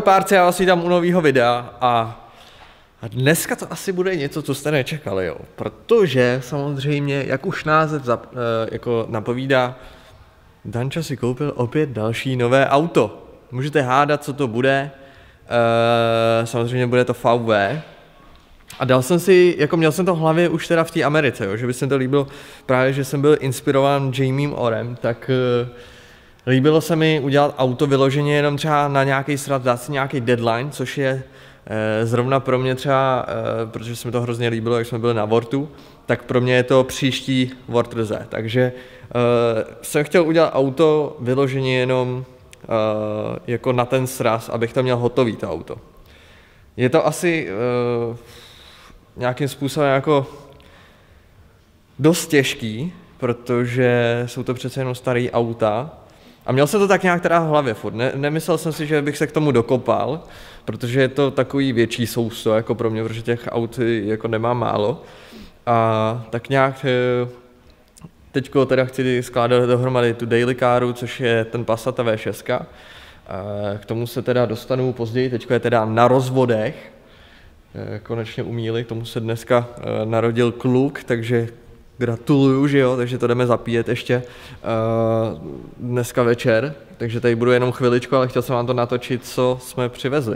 párce, já vás vítám u nového videa a dneska to asi bude něco, co jste nečekali, jo. Protože samozřejmě, jak už název jako napovídá, Danča si koupil opět další nové auto. Můžete hádat, co to bude, samozřejmě bude to VW. A dal jsem si, jako měl jsem to v hlavě už teda v té Americe, jo, že by se to líbilo právě, že jsem byl inspirován Jamiem Orem, tak líbilo se mi udělat auto vyloženě jenom třeba na nějaký sraz, dát si nějaký deadline, což je zrovna pro mě třeba, protože se mi to hrozně líbilo, jak jsme byli na Wortu, tak pro mě je to příští Wortrze. Takže jsem chtěl udělat auto vyloženě jenom jako na ten sraz, abych to měl hotový, to auto. Je to asi nějakým způsobem jako dost těžký, protože jsou to přece jenom starý auta. A měl jsem to tak nějak teda v hlavě furt. Nemyslel jsem si, že bych se k tomu dokopal, protože je to takový větší sousto jako pro mě, protože těch aut jako nemám málo. A tak nějak teďko teda chci skládat dohromady tu Daily Caru, což je ten Passat V6. K tomu se teda dostanu později, teďko je teda na rozvodech. Konečně umíli, k tomu se dneska narodil kluk, takže gratuluju, že jo, takže to jdeme zapíjet ještě dneska večer, takže tady budu jenom chviličku, ale chtěl jsem vám to natočit, co jsme přivezli.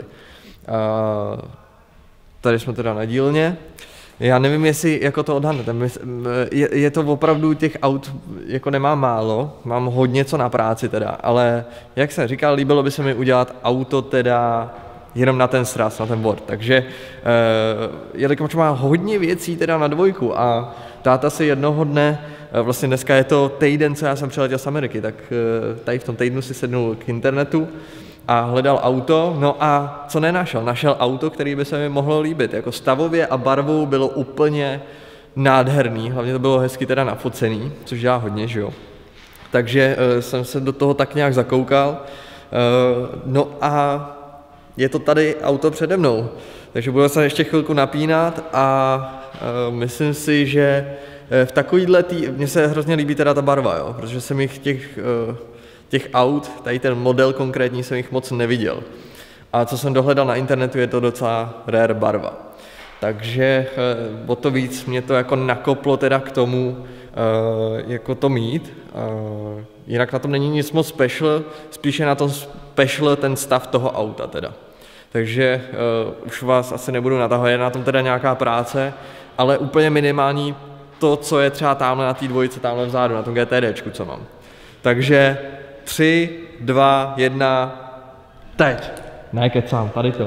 Tady jsme teda na dílně. Já nevím, jestli jako to odhadnete, je to opravdu těch aut, jako nemám málo, mám hodně co na práci teda, ale jak jsem říkal, líbilo by se mi udělat auto teda jenom na ten sraz, na ten Word, takže jelikož má hodně věcí teda na dvojku a táta si jednoho dne, vlastně dneska je to týden, co já jsem přiletěl z Ameriky, tak tady v tom týdnu si sednul k internetu a hledal auto, no a co nenašel? Našel auto, který by se mi mohlo líbit, jako stavově a barvou bylo úplně nádherný, hlavně to bylo hezky teda nafocený, což dělá hodně, že jo. Takže jsem se do toho tak nějak zakoukal, no a je to tady auto přede mnou, takže budu se ještě chvilku napínat a myslím si, že v takovýhle mně se hrozně líbí teda ta barva, jo, protože jsem jich těch aut, tady ten model konkrétní jsem jich moc neviděl. A co jsem dohledal na internetu, je to docela rare barva. Takže o to víc mě to jako nakoplo teda k tomu, jako to mít. Jinak na tom není nic moc special, spíše na tom special ten stav toho auta teda. Takže už vás asi nebudu natahovat, je na tom teda nějaká práce, ale úplně minimální to, co je třeba tamhle na té dvojice, tamhle vzadu, na tom GTDčku, co mám. Takže 3, 2, 1, teď. Ne, kecám, tady to.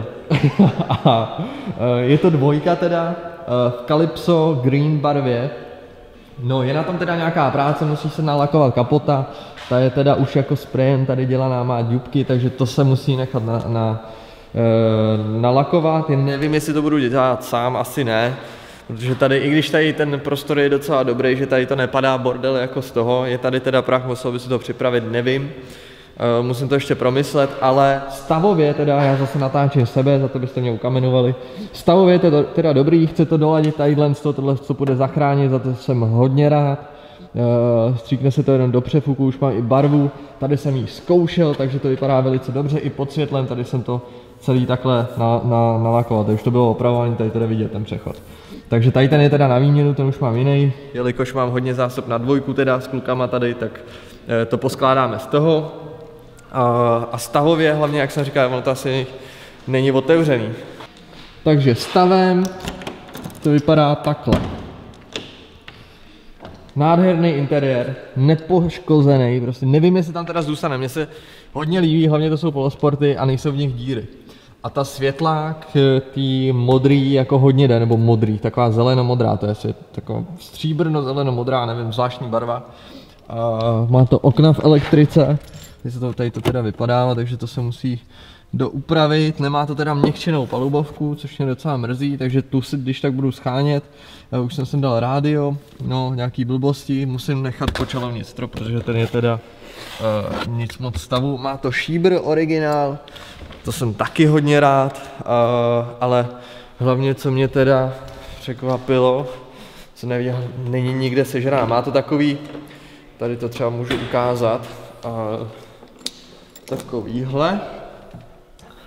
Je to dvojka teda, v Calypso Green barvě. No, je na tom teda nějaká práce, musí se nalakovat kapota, ta je teda už jako sprejem tady dělaná, má dubky, takže to se musí nechat nalakovat. Jen nevím, jestli to budu dělat sám, asi ne, protože tady, i když tady ten prostor je docela dobrý, že tady to nepadá bordel jako z toho, je tady teda prach, musel by si to připravit, nevím, musím to ještě promyslet, ale stavově teda, já zase natáčím sebe, za to byste mě ukamenovali, stavově je to teda dobrý, chce to doladit tadyhle, tohle co půjde zachránit, za to jsem hodně rád. Stříkne se to jenom do přefuku, už mám i barvu, tady jsem ji zkoušel, takže to vypadá velice dobře, i pod světlem, tady jsem to celý takhle nalakoval, tady už to bylo opravované, tady teda vidět ten přechod. Takže tady ten je teda na výměnu, ten už mám jiný, jelikož mám hodně zásob na dvojku teda s klukama tady, tak to poskládáme z toho. A stavově, hlavně jak jsem říkal, ono to asi není otevřený. Takže stavem to vypadá takhle. Nádherný interiér, nepoškozený, prostě nevím, jestli tam teda zůstane, mně se hodně líbí, hlavně to jsou polosporty a nejsou v nich díry. A ta světla k tý modrý jako hodně jde, nebo modrý, taková zelenomodrá, to je taková stříbrno-zelenomodrá, nevím, zvláštní barva. Má to okna v elektrice, tady to teda vypadá, takže to se musí doupravit, nemá to teda měkčenou palubovku, což mě docela mrzí, takže tu si když tak budu schánět, už jsem sem dal rádio, no nějaký blbosti, musím nechat počalovnit strop, protože ten je teda nic moc stavu, má to šíbr originál, to jsem taky hodně rád, ale hlavně co mě teda překvapilo, co neviděl, není nikde sežraná, má to takový, tady to třeba můžu ukázat, takovýhle.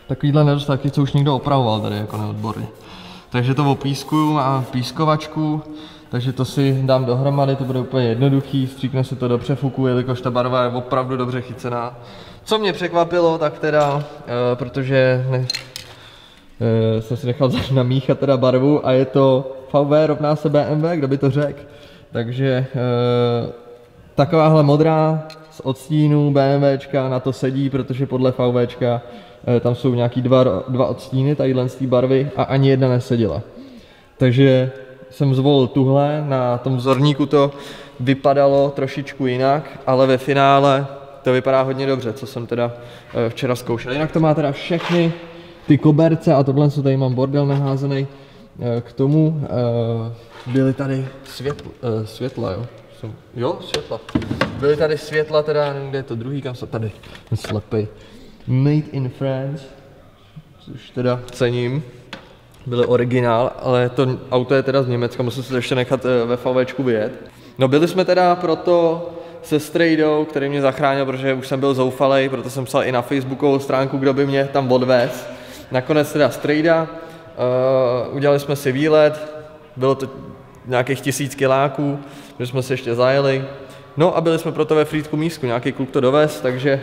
takovýhle nedostatky, co už někdo opravoval tady jako neodborně. Takže to opískuju, mám pískovačku, takže to si dám dohromady, to bude úplně jednoduchý, stříkne se to do přefuku, jelikož ta barva je opravdu dobře chycená. Co mě překvapilo, tak teda, protože jsem si nechal namíchat teda barvu a je to VW rovná se BMW, kdo by to řekl. Takže takováhle modrá z odstínu BMWčka na to sedí, protože podle VWčka tam jsou nějaký dva odstíny tadyhle z té barvy a ani jedna neseděla. Takže jsem zvolil tuhle, na tom vzorníku to vypadalo trošičku jinak, ale ve finále to vypadá hodně dobře, co jsem teda včera zkoušel. Jinak to má teda všechny ty koberce a tohle, co tady mám bordel naházený. K tomu byly tady světla, jo? Světla. Byly tady světla, teda nevím, kde je to druhý, kam se tady, slepej. Made in France, což teda cením. Byly originál, ale to auto je teda z Německa, musím si to ještě nechat ve VWčku vyjet. No byli jsme teda proto se Strejdou, který mě zachránil, protože už jsem byl zoufalej, proto jsem psal i na Facebookovou stránku, kdo by mě tam odvez. Nakonec teda Strejda, udělali jsme si výlet, bylo to nějakých 1000 kiláků, že jsme se ještě zajeli. No a byli jsme proto ve Frýdku Místku, nějaký kluk to dovez, takže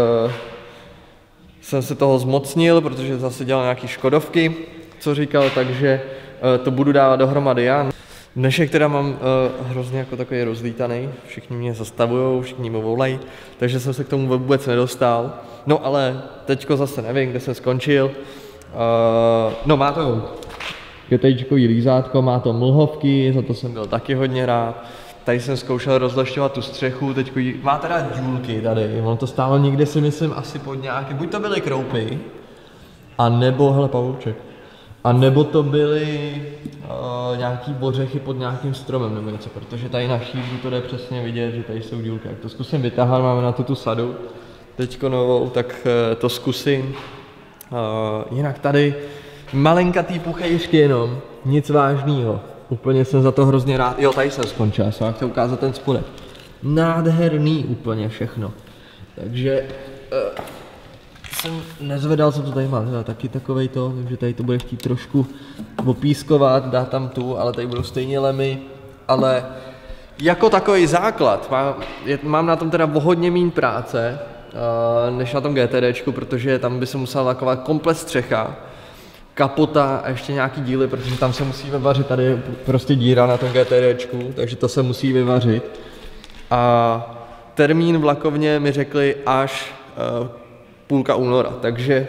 jsem se toho zmocnil, protože zase dělal nějaký škodovky, co říkal, takže to budu dávat dohromady já. Dnešek teda mám hrozně jako takový rozlítaný, všichni mě zastavujou, všichni mě volají, takže jsem se k tomu vůbec nedostal. No ale teďko zase nevím, kde jsem skončil. No má to GTIčkový lízátko, má to mlhovky, za to jsem byl taky hodně rád. Tady jsem zkoušel rozlešťovat tu střechu, teďko má teda důlky tady, ono to stálo někde si myslím asi pod nějaké, buď to byly kroupy, a nebo, hele pavouček, a nebo to byly nějaký bořechy pod nějakým stromem nebo něco, protože tady na šířu to jde přesně vidět, že tady jsou dílky. Jak to zkusím vytáhat, máme na to tu sadu, teďko novou, tak to zkusím. Jinak tady malinkatý puchejšky jenom, nic vážného. Úplně jsem za to hrozně rád. Jo, tady jsem skončil, já jsem vám chtěl ukázat ten spodek. Nádherný úplně všechno. Takže jsem nezvedal, co to tady má, teda taky takovej to, takže tady to bude chtít trošku opískovat, dá tam tu, ale tady budou stejně lemy, ale jako takový základ, mám na tom teda o hodně méně práce, než na tom GTDčku, protože tam by se musela lakovat komplet střecha, kapota a ještě nějaký díly, protože tam se musí vyvařit, tady je prostě díra na tom GTDčku, takže to se musí vyvařit. A termín v lakovně mi řekli až půlka února, takže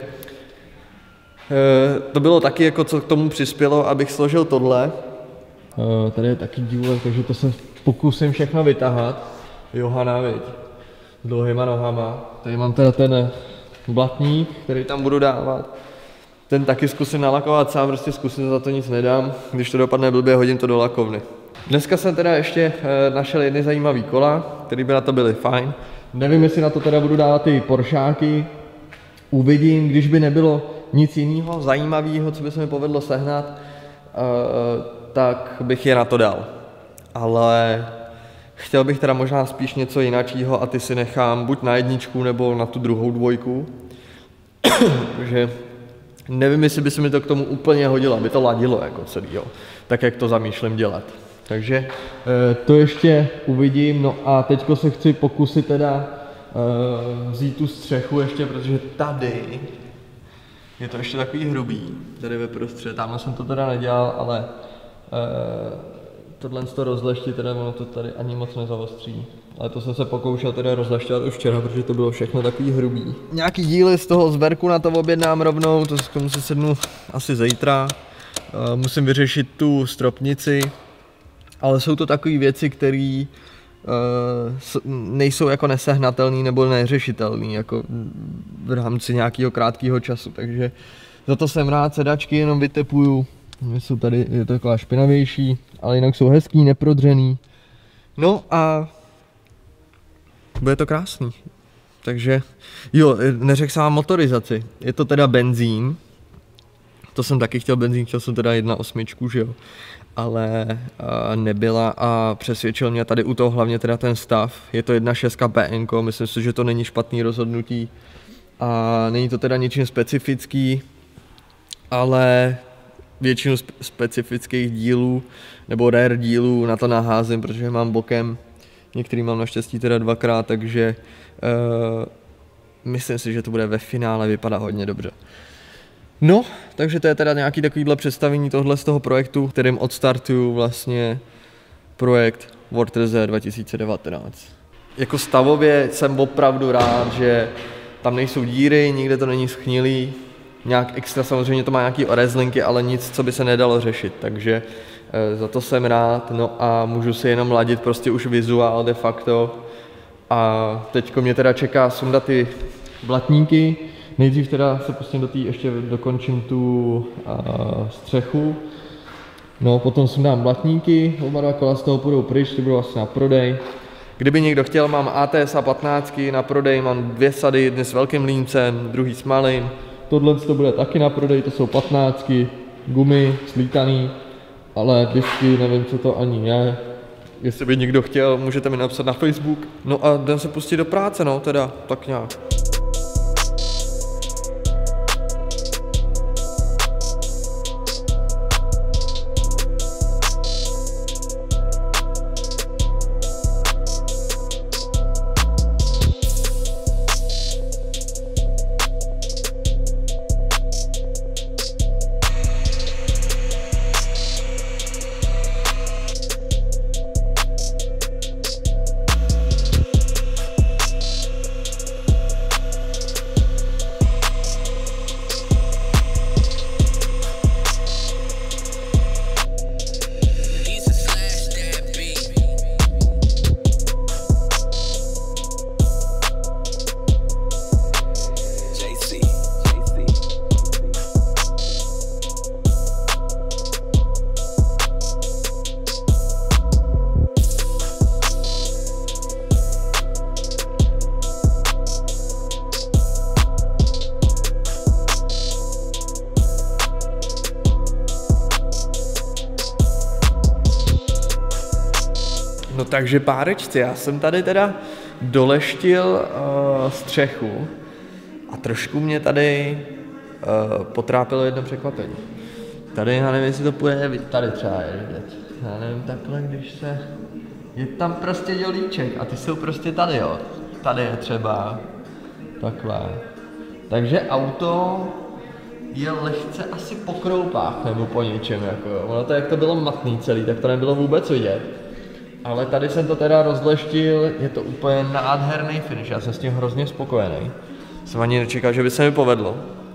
to bylo taky jako co k tomu přispělo, abych složil tohle. Tady je taky dílek, takže to se pokusím všechno vytahat. Johana, viď, s dlouhýma nohama. Tady mám teda ten blatník, který tam budu dávat. Ten taky zkusím nalakovat sám, prostě zkusím, za to nic nedám. Když to dopadne blbě, hodím to do lakovny. Dneska jsem teda ještě našel jedny zajímavý kola, které by na to byly fajn. Nevím, jestli na to teda budu dávat ty Poršáky. Uvidím, když by nebylo nic jiného zajímavého, co by se mi povedlo sehnat, tak bych je na to dal. Ale chtěl bych teda možná spíš něco jináčího a ty si nechám buď na jedničku nebo na tu druhou dvojku. Takže nevím, jestli by se mi to k tomu úplně hodilo, aby to ladilo jako celýho, tak jak to zamýšlím dělat. Takže to ještě uvidím, no a teďko se chci pokusit teda vzít tu střechu ještě, protože tady je to ještě takový hrubý, tady ve prostřed, tamhle jsem to teda nedělal, ale tohle to rozleštit, teda ono to tady ani moc nezavostří. Ale to jsem se pokoušel teda rozlešťovat už včera, protože to bylo všechno takový hrubý. Nějaký díly z toho zberku na to objednám rovnou, to k tomu se sednu asi zítra. Musím vyřešit tu stropnici, ale jsou to takové věci, které nejsou jako nesehnatelné nebo neřešitelné jako v rámci nějakého krátkého času, takže za to jsem rád, sedačky jenom vytepuju, jsou tady, je to taková špinavější, ale jinak jsou hezký, neprodřený, no a bude to krásný, takže jo, neřekl jsem vám motorizaci, je to teda benzín, to jsem taky chtěl benzín, chtěl jsem teda 1.8, že jo, ale nebyla a přesvědčil mě tady u toho hlavně teda ten stav. Je to 1.6 PN, myslím si, že to není špatný rozhodnutí a není to teda ničím specifický, ale většinu specifických dílů nebo rare dílů na to naházím, protože mám bokem, některý mám naštěstí teda dvakrát, takže myslím si, že to bude ve finále vypadat hodně dobře. No, takže to je teda nějaký takovýhle představení tohle z toho projektu, kterým odstartuju vlastně projekt WordRZ 2019. Jako stavově jsem opravdu rád, že tam nejsou díry, nikde to není schnilý, nějak extra samozřejmě to má nějaký orezlinky, ale nic, co by se nedalo řešit, takže za to jsem rád, no a můžu si jenom ladit prostě už vizuál de facto a teďko mě teda čeká sundat ty blatníky, nejdřív teda se pustím do té, ještě dokončím tu střechu, no potom sundám blatníky, oba dva kola z toho půjdou pryč, ty budou vlastně na prodej. Kdyby někdo chtěl, mám ATS 15 na prodej, mám 2 sady, jedny s velkým líncem, druhý s malým. Tohle to bude taky na prodej, to jsou 15, gumy, slítaný, ale disky, nevím, co to ani je. Jestli by někdo chtěl, můžete mi napsat na Facebook. No a jdem se pustit do práce, no teda, tak nějak. No takže párečci, já jsem tady teda doleštil střechu a trošku mě tady potrápilo jedno překvapení. Tady, já nevím, jestli to půjde, tady třeba je vidět. Já nevím, takhle, když se... Je tam prostě dělíček a ty jsou prostě tady, jo. Tady je třeba takhle. Takže auto je lehce asi po kroupách nebo po něčem, jako jo. Ono to, jak to bylo matný celý, tak to nebylo vůbec vidět. Ale tady jsem to teda rozleštil, je to úplně nádherný finish, já jsem s tím hrozně spokojený. Jsem ani nečekal, že by se mi povedlo.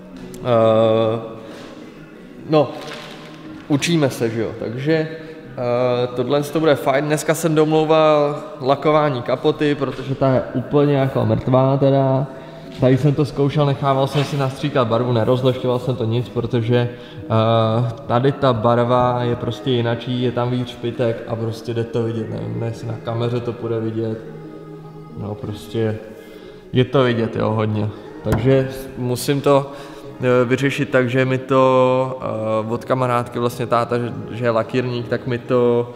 No, učíme se, že jo, takže tohle to bude fajn. Dneska jsem domlouval lakování kapoty, protože ta je úplně jako mrtvá teda. Tady jsem to zkoušel, nechával jsem si nastříkat barvu, nerozlešťoval jsem to nic, protože tady ta barva je prostě jinačí, je tam víc špitek a prostě jde to vidět, nevím, jestli na kameře to bude vidět, no prostě je to vidět, jo, hodně. Takže musím to vyřešit tak, že mi to od kamarádky, vlastně táta, že je lakírník, tak mi to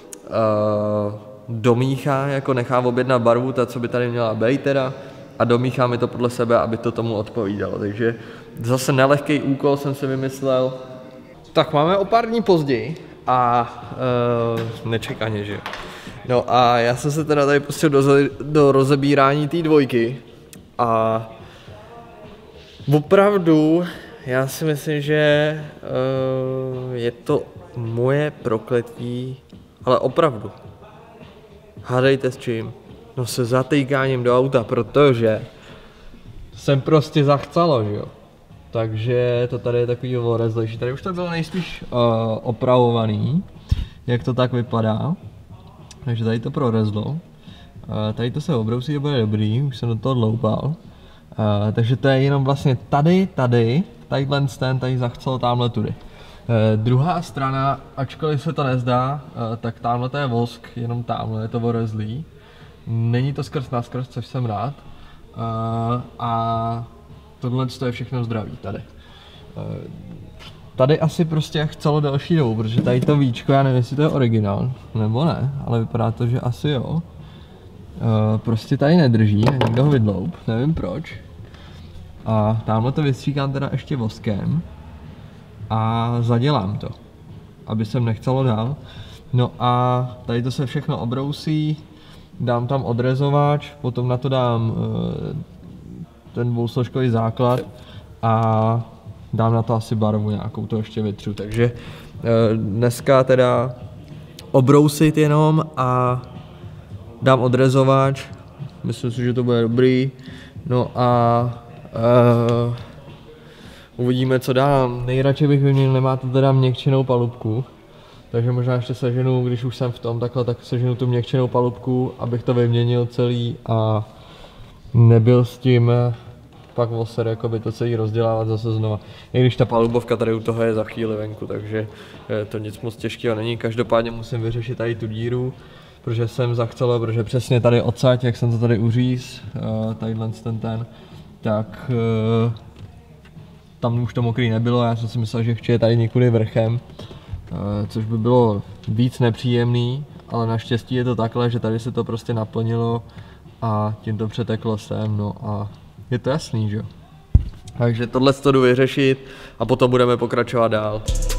domíchá, jako nechá objednat barvu, ta, co by tady měla být teda, a domíchá mi to podle sebe, aby to tomu odpovídalo. Takže zase nelehký úkol jsem si vymyslel. Tak máme o pár dní později a nečekaně, že? No a já jsem se teda tady pustil do rozebírání té dvojky a opravdu já si myslím, že je to moje prokletí, ale opravdu. Hádejte s čím? No se zatýkáním do auta, protože jsem prostě zachcalo, že jo. Takže to tady je takový orezlejší. Tady už to bylo nejspíš opravovaný, jak to tak vypadá. Takže tady to prorezlo. Tady to se obrousí a bude dobrý, už jsem do toho dloupal. Takže to je jenom vlastně tadyhle tady zachcelo tamhle tudy. Druhá strana, ačkoliv se to nezdá, tak tamhle to je vosk, jenom tamhle je to orezlý. Není to skrz na skrz, což jsem rád. A tohle je všechno zdraví tady. Tady asi prostě chcelo další dobu, protože tady to víčko, já nevím, jestli to je originál, nebo ne, ale vypadá to, že asi jo. Prostě tady nedrží, někdo ho vydloup, nevím proč. A tamhle to vystříkám teda ještě voskem a zadělám to, aby sem nechcelo dál. No a tady to se všechno obrousí, dám tam odrezováč, potom na to dám ten dvousložkový základ a dám na to asi barvu nějakou, to ještě vytřu. Takže dneska teda obrousit jenom a dám odrezováč, myslím si, že to bude dobrý. No a uvidíme, co dám. Nejradši bych vyměnil, nemá to teda měkčenou palubku, takže možná ještě seženu, když už jsem v tom takhle, tak seženu tu měkčenou palubku, abych to vyměnil celý a nebyl s tím pak voser, jakoby to celý rozdělávat zase znova. I když ta palubovka tady u toho je za chvíli venku, takže to nic moc těžkého není. Každopádně musím vyřešit tady tu díru, protože jsem zachcelo, protože přesně tady odsaď, jak jsem to tady uříz, tadyhle ten, tak tam už to mokrý nebylo, já jsem si myslel, že chci je tady někudy vrchem, což by bylo víc nepříjemný, ale naštěstí je to takhle, že tady se to prostě naplnilo a tím to přeteklo sem, no a je to jasný, že jo. Takže tohle to jdu vyřešit a potom budeme pokračovat dál.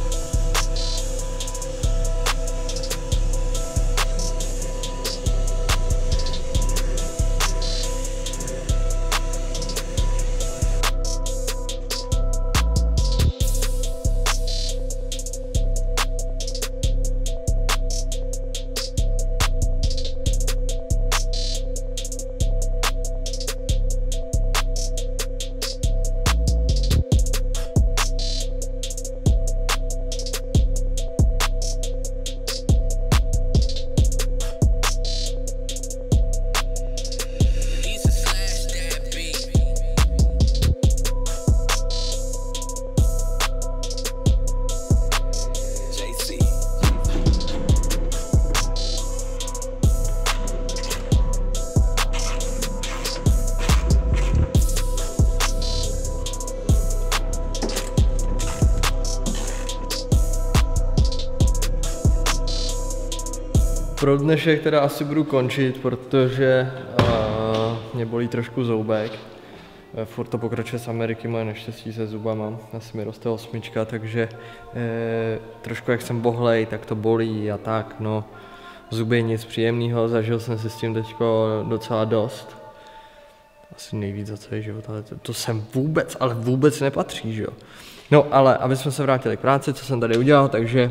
Pro dnešek teda asi budu končit, protože mě bolí trošku zoubek. Furt to pokračuje z Ameriky, moje neštěstí se zubama, asi mi roste 8, takže trošku jak jsem bohlej, tak to bolí a tak, no. Zuby nic příjemného, zažil jsem si s tím teďko docela dost. Asi nejvíc za celý život, ale to sem vůbec, ale vůbec nepatří, že jo. No ale, aby jsme se vrátili k práci, co jsem tady udělal, takže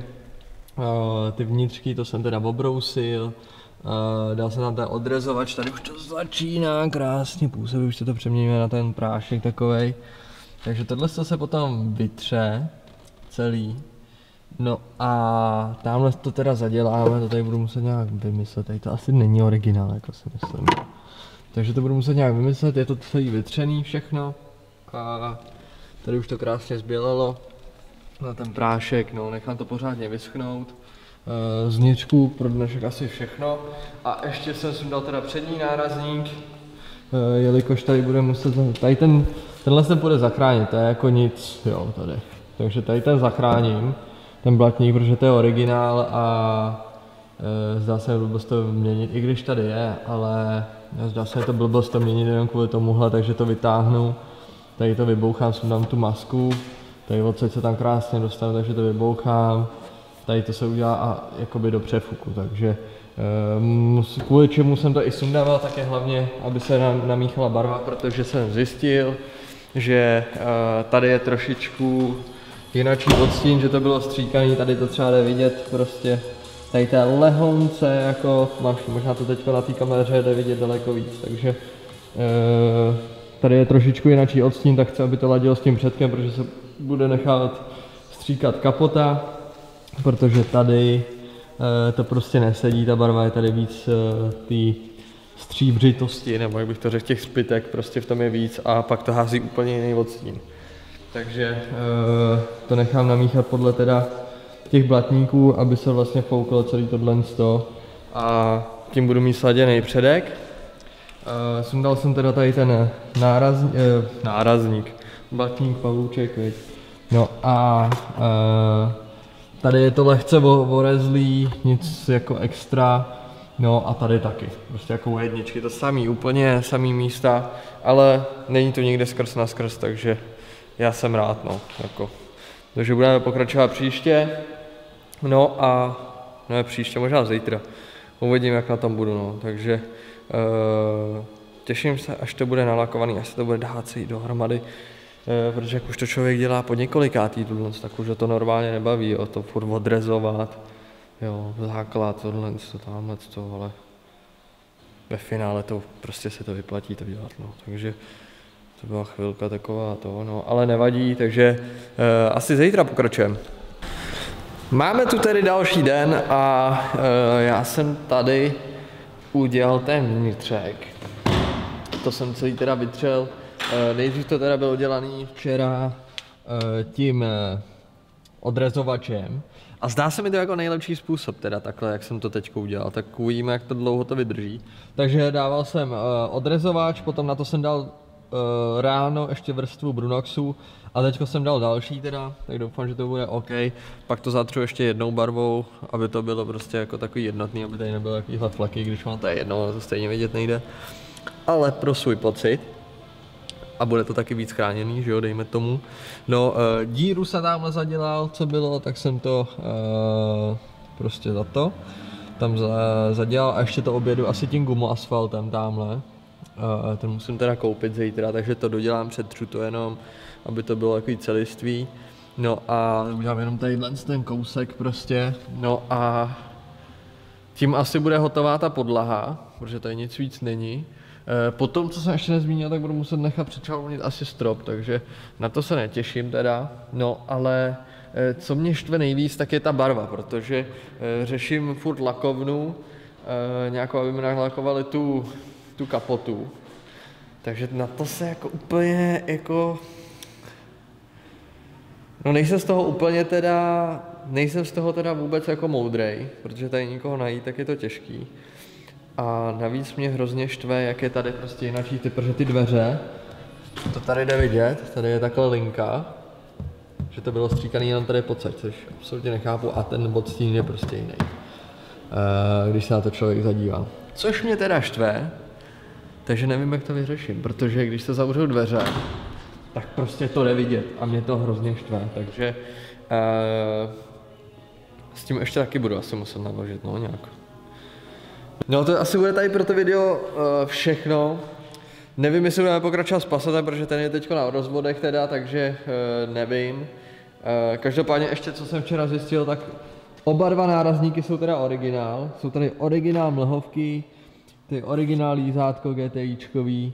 ty vnitřky, to jsem teda obrousil, dal jsem tam ten odrezovač, tady už to začíná krásně působit, už se to přeměňuje na ten prášek takovej. Takže tohle se potom vytře celý. No a tamhle to teda zaděláme, to tady budu muset nějak vymyslet, tady to asi není originál, jako si myslím. Takže to budu muset nějak vymyslet, je to celý vytřený všechno a tady už to krásně zbělelo. Na ten prášek, no, nechám to pořádně vyschnout. Z vnitřku pro dnešek asi všechno. A ještě jsem si dal teda přední nárazník, jelikož tady bude muset, tady tenhle se bude zachránit, to je jako nic, jo, tady. Takže tady ten zachráním, ten blatník, protože to je originál a zdá se mi blbost to měnit, i když tady je, ale zdá se mi to blbost to měnit jenom kvůli tomuhle, takže to vytáhnu. Tady to vybouchám, sundám tu masku. Tady odsaď se tam krásně dostanu, takže to vybouchám. Tady to se udělá a jakoby do přefuku, takže kvůli čemu jsem to i sundával, tak je hlavně, aby se namíchala barva, protože jsem zjistil, že tady je trošičku jinačí odstín, že to bylo stříkaný, tady to třeba jde vidět prostě. Tady té lehonce, jako možná to teď na té kameře jde vidět daleko víc, takže tady je trošičku jinačí odstín, tak chci, aby to ladilo s tím předkem, protože se bude nechat stříkat kapota, protože tady to prostě nesedí, ta barva je tady víc té stříbřitosti, nebo jak bych to řekl, těch zbytek, prostě v tom je víc a pak to hází úplně jiný odstín. Takže to nechám namíchat podle teda těch blatníků, aby se vlastně fouklo celý tohle a tím budu mít sladěný předek. Sundal jsem teda tady ten nárazník, blatník, pavouček, viď. No a tady je to lehce orezlý, nic jako extra, No a tady taky, prostě jako jedničky, to samý, úplně samý místa, ale není to nikde skrz na skrz, takže já jsem rád, no, jako. Takže budeme pokračovat příště, no a, ne příště, možná zítra, uvidím, jak na tom budu, no, takže těším se, až to bude nalakovaný, až se to bude dát se jít dohromady, protože jak už to člověk dělá po několikátý tohle, tak už to normálně nebaví, jo, to furt odrezovat, jo, základ, tamhle to, ale ve finále to prostě se to vyplatí to dělat, no, takže to byla chvilka taková to, no, ale nevadí, takže asi zítra pokračujeme. Máme tu tedy další den a já jsem tady udělal ten vnitřek. To jsem celý teda vytřel. Nejdřív to teda bylo dělaný včera tím odrezovačem. A zdá se mi to jako nejlepší způsob teda takhle, jak jsem to teď udělal. Tak uvidíme, jak to dlouho to vydrží. Takže dával jsem odrezovač, potom na to jsem dal ráno ještě vrstvu Brunoxu a teďko jsem dal další teda, tak doufám, že to bude OK. Pak to zatřu ještě jednou barvou, aby to bylo prostě jako takový jednotný, aby tady nebylo jakýhle flaky, když mám tady jedno, to stejně vidět nejde. Ale pro svůj pocit. A bude to taky víc chráněný, že jo, dejme tomu. No, díru se tamhle zadělal, co bylo, tak jsem to prostě za to tam zadělal a ještě to objedu asi tím gumoasfaltem tamhle. Ten musím teda koupit zítra, takže to dodělám, přetřu to jenom, aby to bylo takový celiství. No a udělám jenom tadyhle ten kousek prostě. No a tím asi bude hotová ta podlaha, protože tady nic víc není. Potom, co jsem ještě nezmínil, tak budu muset nechat přečalunit asi strop, takže na to se netěším teda. No ale co mě štve nejvíc, tak je ta barva, protože řeším furt lakovnu, nějakou, aby mi nalakovali tu kapotu. Takže na to se jako úplně jako... No nejsem z toho teda vůbec jako moudrej, protože tady nikoho najít, tak je to těžký. A navíc mě hrozně štve, jak je tady prostě jináčí typ, protože ty dveře, to tady jde vidět, tady je takhle linka, že to bylo stříkaný jenom tady pocať, což absolutně nechápu a ten odstín je prostě jiný, když se na to člověk zadívá. Což mě teda štve, takže nevím, jak to vyřeším, protože když se zavřou dveře, tak prostě to jde vidět a mě to hrozně štve, takže s tím ještě taky budu asi muset naložit, no nějak. No to asi bude tady pro to video všechno. Nevím, jestli budeme pokračovat s Passatem, protože ten je teď na rozvodech teda, takže nevím. Každopádně ještě, co jsem včera zjistil, tak oba dva nárazníky jsou teda originál. Jsou tady originál mlhovky, ty originál lízátko GTIčkový.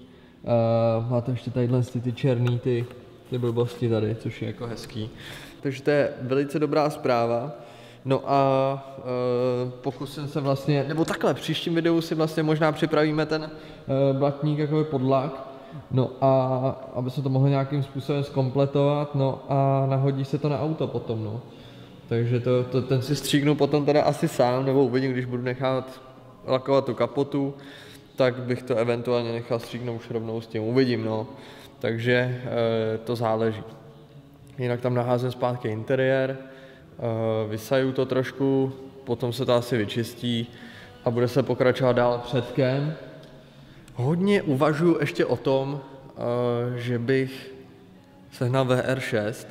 Má to ještě tadyhle ty černý, ty blbosti tady, což je jako hezký. Takže to je velice dobrá zpráva. No a pokusím se vlastně, nebo takhle, v příštím videu si vlastně možná připravíme ten blatník jako podlak. No a aby se to mohlo nějakým způsobem zkompletovat, no a nahodí se to na auto potom, no. Takže ten si stříknu potom teda asi sám, nebo uvidím, když budu nechat lakovat tu kapotu, tak bych to eventuálně nechal stříknout už rovnou s tím, uvidím, no. Takže to záleží. Jinak tam naházím zpátky interiér, vysaju to trošku, potom se to asi vyčistí a bude se pokračovat dál předkem. Hodně uvažuji ještě o tom, že bych sehnal VR6,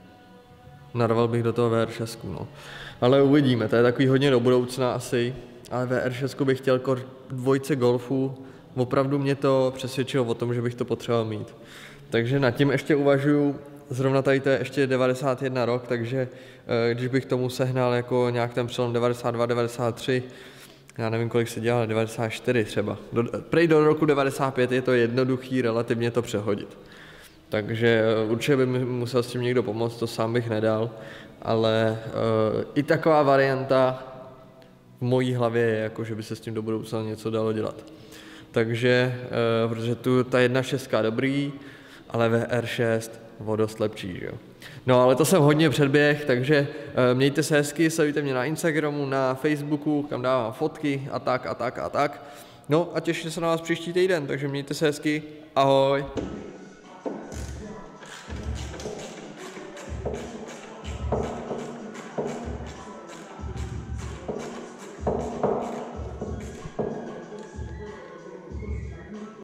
narval bych do toho VR6, no. Ale uvidíme, to je takový hodně do budoucna asi, ale VR6 bych chtěl jako dvojce golfu, opravdu mě to přesvědčilo o tom, že bych to potřeboval mít. Takže nad tím ještě uvažuji. Zrovna tady to je ještě 91 rok, takže když bych tomu sehnal jako nějak ten přelom 92, 93, já nevím, kolik se dělal, 94 třeba. Prej do roku 95 je to jednoduchý relativně to přehodit. Takže určitě by mi musel s tím někdo pomoct, to sám bych nedal, ale i taková varianta v mojí hlavě je, jako, že by se s tím do budoucna něco dalo dělat. Takže, protože tu ta 1.6 dobrý, ale VR6 o dost lepší, že jo. No ale to jsem hodně předběh, takže mějte se hezky, sledujte mě na Instagramu, na Facebooku, kam dávám fotky a tak. No a těším se na vás příští týden, takže mějte se hezky, ahoj.